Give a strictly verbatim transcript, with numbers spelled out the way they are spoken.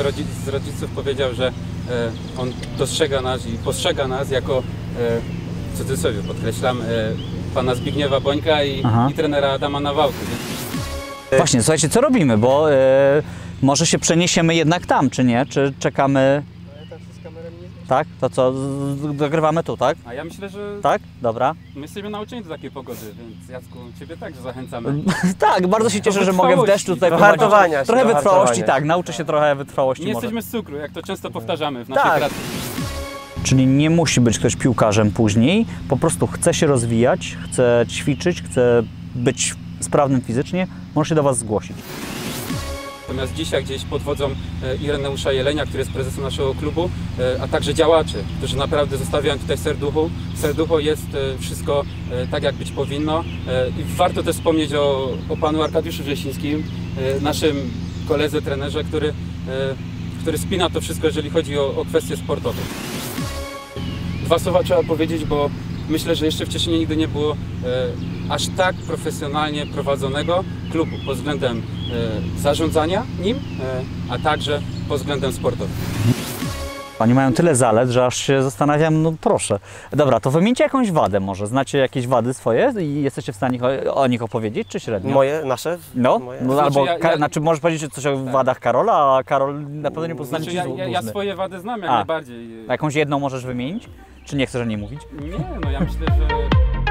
rodzic, z rodziców powiedział, że e, on dostrzega nas i postrzega nas jako, e, w cudzysłowie podkreślam, e, pana Zbigniewa Bońka i, i trenera Adama Nawałki. Nie? Właśnie, słuchajcie, co robimy, bo e, może się przeniesiemy jednak tam, czy nie? Czy czekamy... Tak? To co, z- dogrywamy tu, tak? A ja myślę, że Tak? Dobra. my jesteśmy nauczeni do takiej pogody, więc Jacku, ciebie także zachęcamy. Tak, bardzo się cieszę, Do że mogę w wytrwałości. deszczu tutaj Do prowadzić. hartowania się, Trochę do wytrwałości, hartowania tak, się. nauczę się trochę wytrwałości Nie może. jesteśmy z cukru, jak to często powtarzamy w naszej Tak. pracy. Czyli nie musi być ktoś piłkarzem później, po prostu chce się rozwijać, chce ćwiczyć, chce być sprawnym fizycznie, może się do Was zgłosić. Natomiast dzisiaj gdzieś pod wodzą e, Ireneusza Jelenia, który jest prezesem naszego klubu, e, a także działaczy, którzy naprawdę zostawiają tutaj serduchu. Serducho jest e, wszystko e, tak, jak być powinno. E, I warto też wspomnieć o, o panu Arkadiuszu Wrzesińskim, e, naszym koledze, trenerze, który, e, który spina to wszystko, jeżeli chodzi o, o kwestie sportowe. Dwa słowa trzeba powiedzieć, bo myślę, że jeszcze wcześniej nigdy nie było e, aż tak profesjonalnie prowadzonego klubu pod względem e, zarządzania nim, e, a także pod względem sportowym. Oni mają tyle zalet, że aż się zastanawiam, no proszę. Dobra, to wymieńcie jakąś wadę może. Znacie jakieś wady swoje i jesteście w stanie o, o nich opowiedzieć, czy średnio? Moje, nasze? No, Moje? no Znaczy, albo, ja- ka- ja- znaczy możesz powiedzieć coś o wadach Karola, a Karol na pewno nie pozostanie Znaczy, ci ja, ja, ja dłużny. swoje wady znam jak A. najbardziej. Jakąś jedną możesz wymienić? Czy nie chcesz o niej mówić? Nie, no ja myślę, że